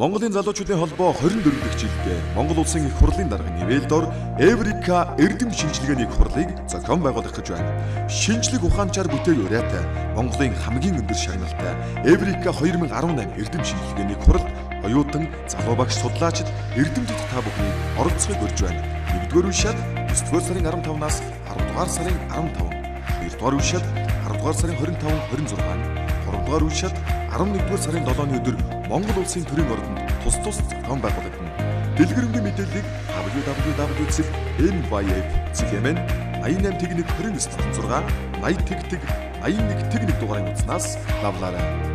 Монголын залуучуудын холбоо 24 дахь жилдээ Монгол улсын их хурлын дарга нивэлдор Эврика эрдэм шинжилгээний их хурлыг зохион байгуулах гэж байна. Шинжлэх ухаанчаар бүтээл ураатай Монголын хамгийн өндөр шагналтай Эврика 2018 эрдэм шинжилгээний их хуралд оюутан, залуу багш судлаачид эрдэмтэд та бүхний оролцохыг урьж байна. 1-р үе шат 9-р сарын 15-наас 10-р сарын 15, 2-р үе шат 10-р сарын 25-26, 3-р үе шат 11-р сарын 7-ны өдөр Монгол улсын төрийн ордонд тус зохион байгуулагдана. Дэлгэрэнгүй мэдээллийг www.nyf.mn 88 тэгнэг 29 86 80 тэгтэг 81 тэгнэг дугаарыг утаснаас давлаарай.